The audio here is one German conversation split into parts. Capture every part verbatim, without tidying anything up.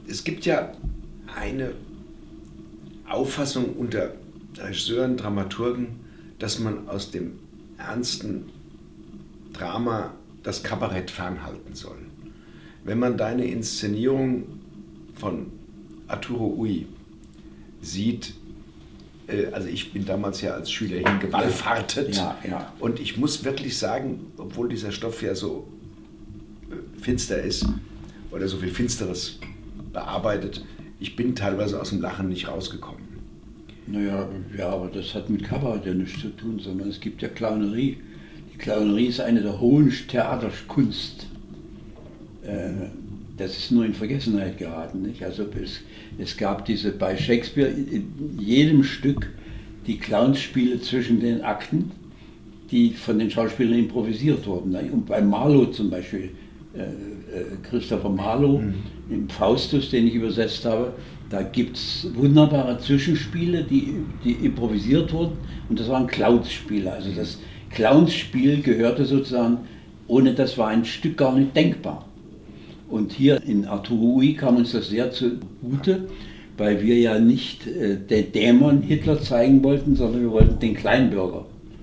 es gibt ja eine Auffassung unter Regisseuren, Dramaturgen, dass man aus dem ernsten Drama das Kabarett fernhalten soll. Wenn man deine Inszenierung von Arturo Ui sieht, äh, also ich bin damals ja als Schüler hingewallfahrtet, ja, ja. Und ich muss wirklich sagen, obwohl dieser Stoff ja so äh, finster ist oder so viel Finsteres bearbeitet, ich bin teilweise aus dem Lachen nicht rausgekommen. Naja, ja, aber das hat mit Kabarett ja nichts zu tun, sondern es gibt ja Clownerie. Die Clownerie ist eine der hohen Theaterkunst. Äh, das ist nur in Vergessenheit geraten, nicht? Also es, es gab diese bei Shakespeare in jedem Stück die Clownsspiele zwischen den Akten, die von den Schauspielern improvisiert wurden. Und bei Marlowe zum Beispiel, äh, äh, Christopher Marlowe, mhm. im Faustus, den ich übersetzt habe, da gibt es wunderbare Zwischenspiele, die, die improvisiert wurden, und das waren Clownsspiele. Also das Clownsspiel gehörte sozusagen, ohne das war ein Stück gar nicht denkbar. Und hier in Arturo Ui kam uns das sehr zugute, weil wir ja nicht äh, den Dämon Hitler zeigen wollten, sondern wir wollten den Kleinbürger,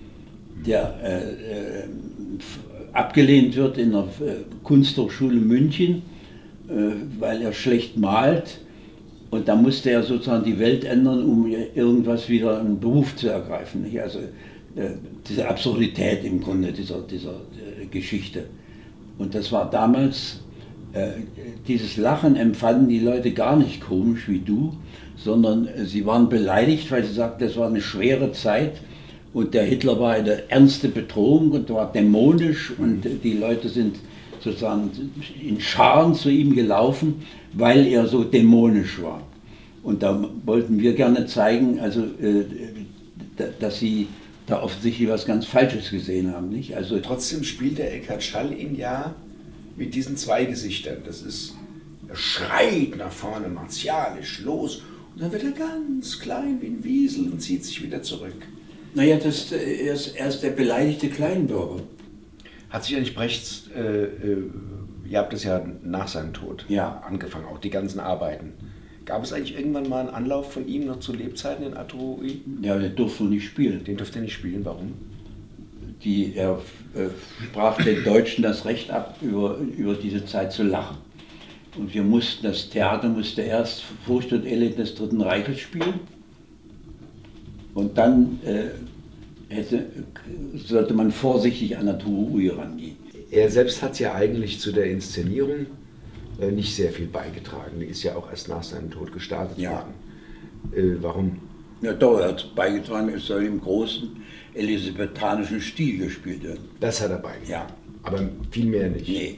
der äh, äh, abgelehnt wird in der äh, Kunsthochschule München, äh, weil er schlecht malt. Und da musste er sozusagen die Welt ändern, um irgendwas wieder einen Beruf zu ergreifen. Nicht? Also äh, diese Absurdität im Grunde dieser, dieser äh, Geschichte. Und das war damals, äh, dieses Lachen empfanden die Leute gar nicht komisch wie du, sondern äh, sie waren beleidigt, weil sie sagten, das war eine schwere Zeit und der Hitler war eine ernste Bedrohung und war dämonisch, und äh, die Leute sind sozusagen in Scharen zu ihm gelaufen, weil er so dämonisch war. Und da wollten wir gerne zeigen, also, äh, dass sie da offensichtlich was ganz Falsches gesehen haben. Nicht? Also, trotzdem spielt der Eckhard Schall ihn ja mit diesen zwei Gesichtern. Das ist, er schreit nach vorne martialisch los und dann wird er ganz klein wie ein Wiesel und zieht sich wieder zurück. Naja, das, er, ist, er ist der beleidigte Kleinbürger. Hat sich ja nicht Brechts, äh, äh, ihr habt das ja nach seinem Tod ja. angefangen, auch die ganzen Arbeiten. Gab es eigentlich irgendwann mal einen Anlauf von ihm noch zu Lebzeiten in Arturo Ui? Ja, den durfte er nicht spielen. Den durfte er nicht spielen, warum? Die, er äh, sprach den Deutschen das Recht ab, über, über diese Zeit zu lachen. Und wir mussten, das Theater musste erst Furcht und Elend des Dritten Reiches spielen. Und dann äh, hätte, sollte man vorsichtig an Arturo Ui rangehen. Er selbst hat ja eigentlich zu der Inszenierung äh, nicht sehr viel beigetragen. Die ist ja auch erst nach seinem Tod gestartet ja. worden. Äh, warum? Ja, doch, er hat beigetragen, es soll im großen elisabethanischen Stil gespielt werden. Das hat er beigetragen? Ja. Aber viel mehr nicht? Nee.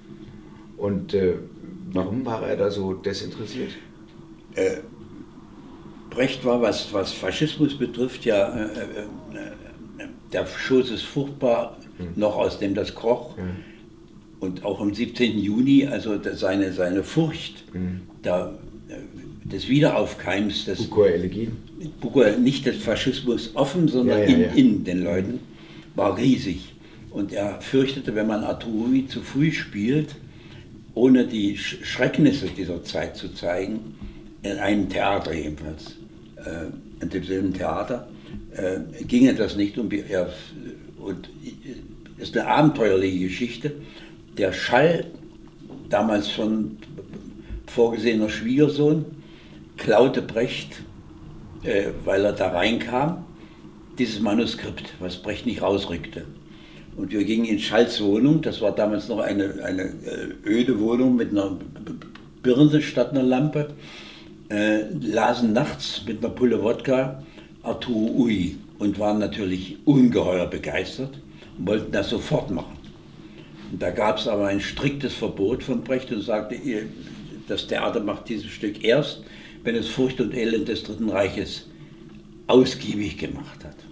Und äh, warum war er da so desinteressiert? Äh, Brecht war, was, was Faschismus betrifft, ja, äh, äh, der Schoß ist furchtbar, hm. noch aus dem das kroch. Hm. Und auch am siebzehnten Juni, also seine, seine Furcht hm. da, des Wiederaufkeims, des Bukow-Elegien, nicht des Faschismus offen, sondern ja, ja, in, ja. in den Leuten, war riesig. Und er fürchtete, wenn man Arturo Ui zu früh spielt, ohne die Schrecknisse dieser Zeit zu zeigen, in einem Theater jedenfalls, äh, in demselben Theater, äh, ginge das nicht. Und er und ist eine abenteuerliche Geschichte. Der Schall, damals schon vorgesehener Schwiegersohn, klaute Brecht, äh, weil er da reinkam, dieses Manuskript, was Brecht nicht rausrückte. Und wir gingen in Schalls Wohnung, das war damals noch eine, eine äh, öde Wohnung mit einer Birne statt einer Lampe, äh, lasen nachts mit einer Pulle Wodka Arturo Ui und waren natürlich ungeheuer begeistert und wollten das sofort machen. Und da gab es aber ein striktes Verbot von Brecht und sagte, ihr, das Theater macht dieses Stück erst, wenn es Furcht und Elend des Dritten Reiches ausgiebig gemacht hat.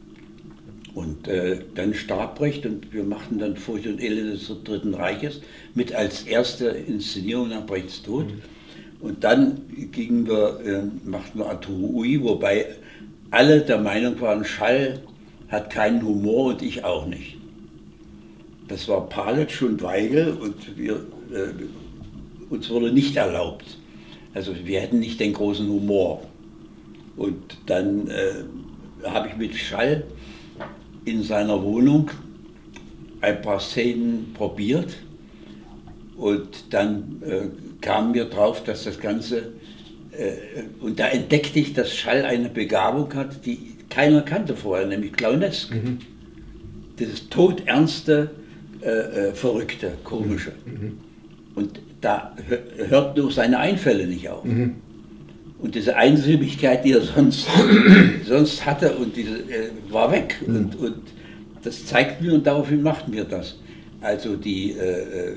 Und äh, dann starb Brecht und wir machten dann Furcht und Elend des Dritten Reiches mit als erste Inszenierung nach Brechts Tod. Mhm. Und dann gingen wir, äh, machten wir Arturo Ui, wobei alle der Meinung waren, Schall hat keinen Humor und ich auch nicht. Das war Palitsch und Weigel und wir, äh, uns wurde nicht erlaubt, Also wir hätten nicht den großen Humor. Und dann äh, habe ich mit Schall in seiner Wohnung ein paar Szenen probiert und dann äh, kam mir drauf, dass das Ganze, äh, und da entdeckte ich, dass Schall eine Begabung hat, die keiner kannte vorher, nämlich Clownesk. Mhm. Das todernste, äh, äh, verrückte, komische. Mhm. Und da hört nur seine Einfälle nicht auf. Mhm. Und diese Einsilbigkeit, die er sonst, sonst hatte, und diese, äh, war weg. Mhm. Und, und das zeigten wir und daraufhin machten wir das. Also die, äh,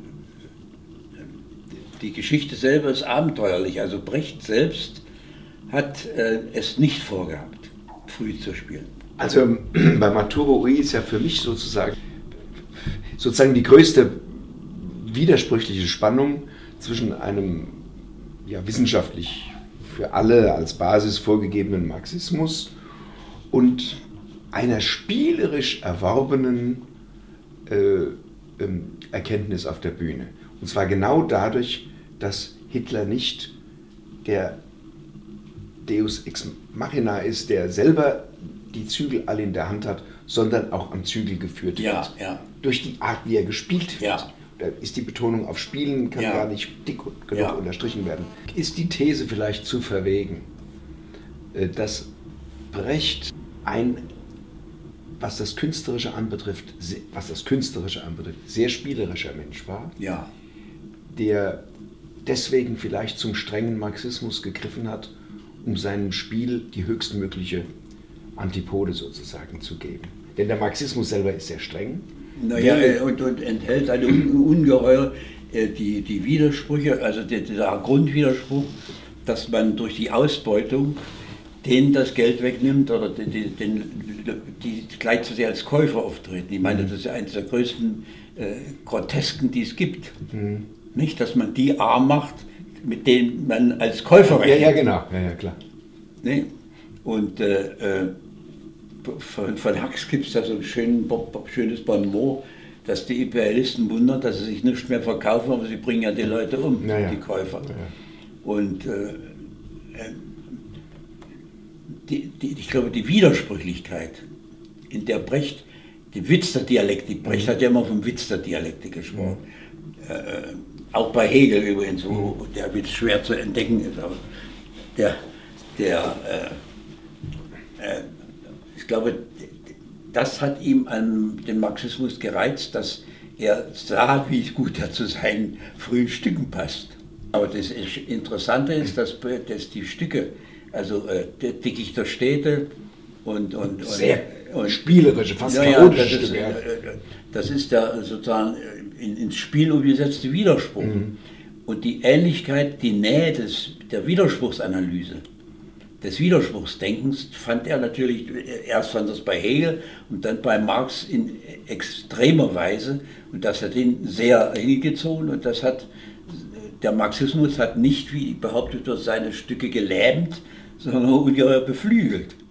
die Geschichte selber ist abenteuerlich. Also Brecht selbst hat äh, es nicht vorgehabt, früh zu spielen. Also bei Arturo Ui ist ja für mich sozusagen, sozusagen die größte widersprüchliche Spannung zwischen einem ja, wissenschaftlich für alle als Basis vorgegebenen Marxismus und einer spielerisch erworbenen äh, ähm, Erkenntnis auf der Bühne. Und zwar genau dadurch, dass Hitler nicht der Deus ex machina ist, der selber die Zügel alle in der Hand hat, sondern auch am Zügel geführt ja, wird. Ja. Durch die Art, wie er gespielt wird. Ja. Da ist die Betonung auf Spielen, kann ja. gar nicht dick genug ja. unterstrichen werden. Ist die These vielleicht zu verwegen, dass Brecht ein, was das Künstlerische anbetrifft, was das Künstlerische anbetrifft, sehr spielerischer Mensch war, ja. der deswegen vielleicht zum strengen Marxismus gegriffen hat, um seinem Spiel die höchstmögliche Antipode sozusagen zu geben. Denn der Marxismus selber ist sehr streng. Naja, und, und enthält eine ungeheuer, äh, die, die Widersprüche, also der, der Grundwiderspruch, dass man durch die Ausbeutung denen das Geld wegnimmt oder den, den, die gleich zu sehr als Käufer auftreten. Ich meine, das ist ja eines der größten äh, Grotesken, die es gibt. Mhm. Nicht, dass man die arm macht, mit denen man als Käufer rechnet. Ja, ja, genau, ja, ja, klar. Nee? Und äh, äh, von, von Hux gibt es da so ein schön, schönes Bonmot, dass die Imperialisten wundern, dass sie sich nicht mehr verkaufen, aber sie bringen ja die Leute um, ja, ja. die Käufer. Ja, ja. Und äh, die, die, ich glaube, die Widersprüchlichkeit, in der Brecht, die Witz der Dialektik, Brecht mhm. hat ja immer vom Witz der Dialektik gesprochen, mhm. äh, auch bei Hegel übrigens, wo mhm. der Witz schwer zu entdecken ist, aber der, der äh, äh, ich glaube, das hat ihm an den Marxismus gereizt, dass er sah, wie gut er zu seinen frühen Stücken passt. Aber das Interessante ist, dass, dass die Stücke, also äh, Dickicht der Städte und, und, sehr und spielerische, fast ja, ja, chaotische das, ist, äh, das ist der sozusagen in, ins Spiel umgesetzte Widerspruch. Mhm. Und die Ähnlichkeit, die Nähe des, der Widerspruchsanalyse, des Widerspruchsdenkens fand er natürlich, erst fand er es bei Hegel und dann bei Marx in extremer Weise, und das hat ihn sehr hingezogen, und das hat, der Marxismus hat nicht, wie behauptet wird, seine Stücke gelähmt, sondern ungeheuer beflügelt.